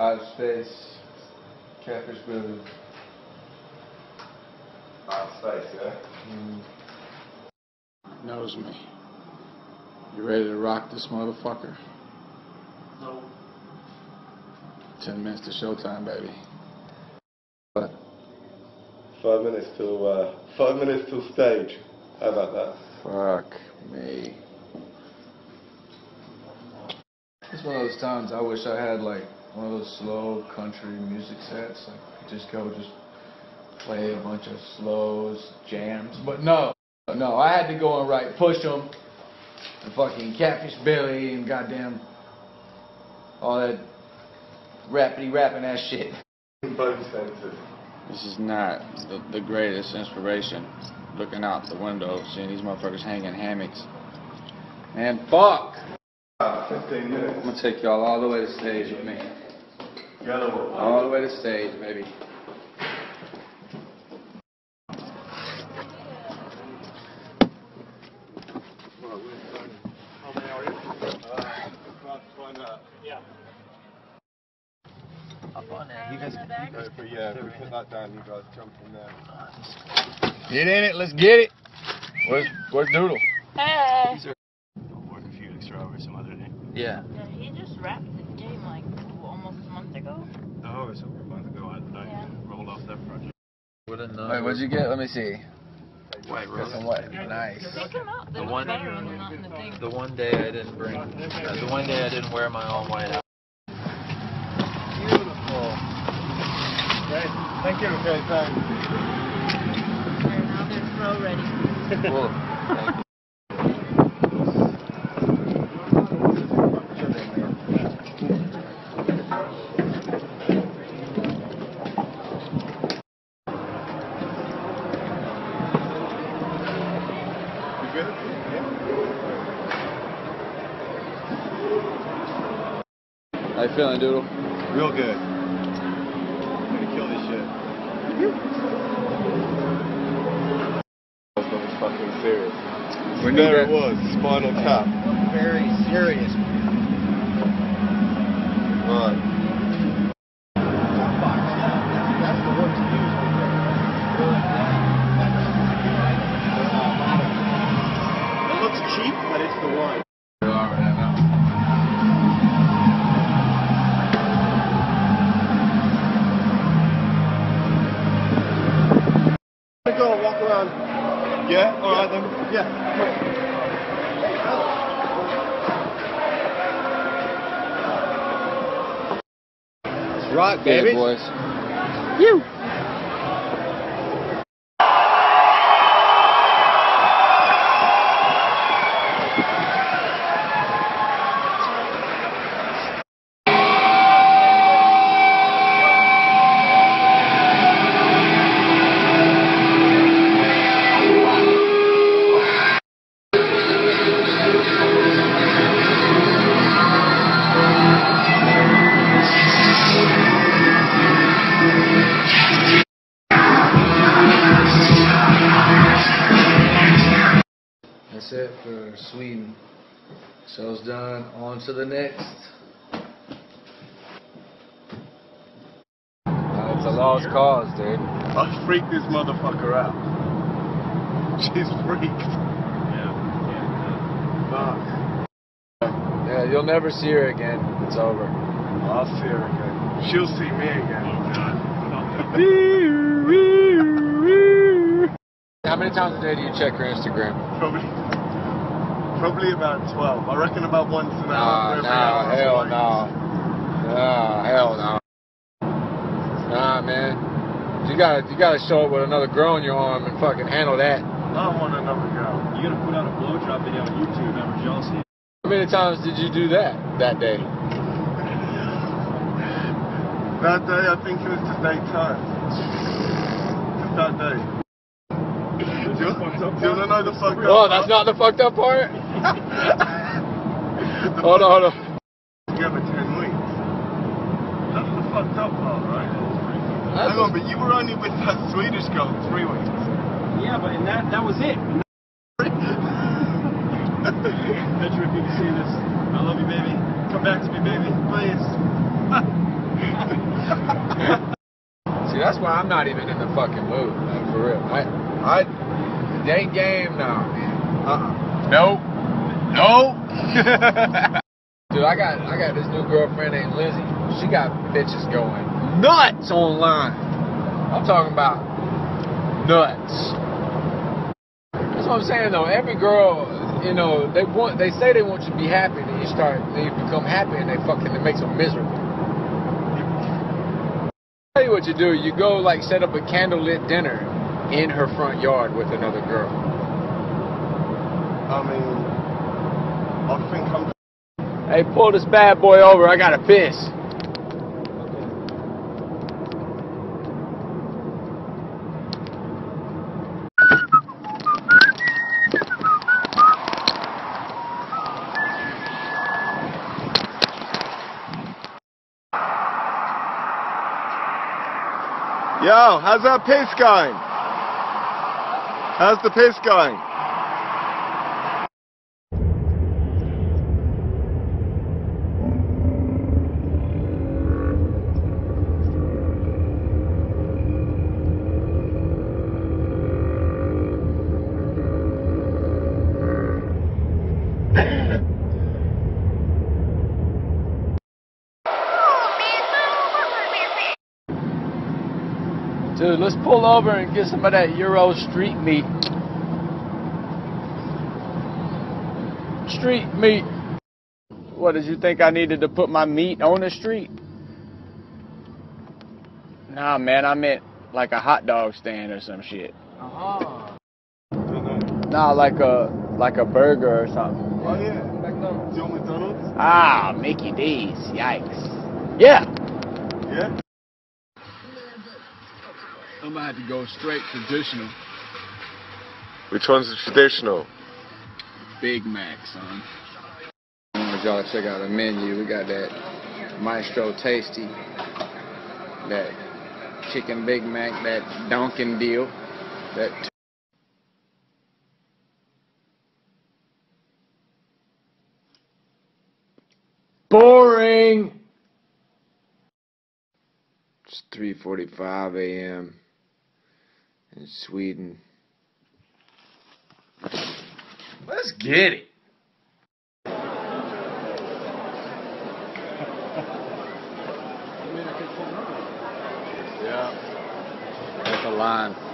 Out of Space, Catfish Billy. Out of Space, yeah? Knows me. You ready to rock this motherfucker? No. 10 minutes to showtime, baby. What? 5 minutes till stage. How about that? Fuck me. It's one of those times I wish I had like one of those slow country music sets. Like just play a bunch of slows, jams. But no, I had to go and write Push 'Em and fucking Catfish Billy and goddamn all that rapping ass shit. Both senses. This is not the greatest inspiration. Looking out the window, seeing these motherfuckers hanging hammocks. Man, fuck! 15 minutes. I'm gonna take y'all all the way to stage with me. All the way to stage, baby. Yeah. Up on there. You guys But yeah, if we put that down, you guys jump in there. Get in it, let's get it. Where's Doodle? Hey. work a few extra hours some other day. Yeah. Yeah, he just wrapped the game like almost a month ago. Oh, it was over a month ago. I rolled off that project. Wait, what'd you get? Let me see. White Got rose. some white. Nice. Pick him up. They The look one- better when they're not in the thing. The one day I didn't bring, the one day I didn't wear my all white out. Beautiful. Great. Thank you. Okay, thanks. They're now they're pro ready. Cool. Thank you. How you feeling, Doodle? Real good. I'm gonna kill this shit. That was fucking serious. When There you it was, Spinal Tap. Very serious. Right. That's the one to use. It looks cheap, but it's the one. Go walk around. Yeah? Alright then. Yeah. Let's rock, baby. Boys. That's it for Sweden. Show's done. On to the next. It's a lost cause, dude. I freaked this motherfucker out. She's freaked. Fuck. Yeah, you'll never see her again. It's over. I'll see her again. She'll see me again. How many times a day do you check her Instagram? Probably about 12. I reckon about once an hour. Hell no. Hell no. Nah, man. You gotta show up with another girl in your arm and fucking handle that. I want another girl. You gotta put out a blowjob video on YouTube, never jealousy. How many times did you do that day? That day, I think it was just 8 times. Just that day. Do you want to know the fucked up Oh, that's not the fucked up part? Hold on. Together 10 weeks. That's the fucked up part, right? That's Hang on, but you were only with that Swedish girl 3 weeks. Yeah, but that was it. Petra, if you can see this, I love you, baby. Come back to me, baby, please. See, that's why I'm not even in the fucking mood, like, for real. I date game now, man. Nope. Dude, I got this new girlfriend named Lizzie. She got bitches going nuts online. I'm talking about nuts. That's what I'm saying though. Every girl, you know, they say they want you to be happy, then you become happy, and it makes them miserable. Tell you what you do. You go like set up a candlelit dinner in her front yard with another girl. I mean, I think I'm. Hey, pull this bad boy over. I gotta piss. Yo, how's that piss going? How's the piss going? Dude, let's pull over and get some of that Euro street meat. Street meat. What, did you think I needed to put my meat on the street? Nah, man, I meant like a hot dog stand or some shit. Nah, like a burger or something. Oh yeah, McDonald's. You want McDonald's? Ah, Mickey D's. Yikes. Yeah. Yeah. I'm gonna have to go straight traditional. Which one's the traditional? Big Mac, son. I want y'all to check out the menu. We got that Maestro Tasty, that chicken Big Mac, that Dunkin' deal, that boring. It's 3:45 a.m. in Sweden. Let's get it. Yeah, that's a line.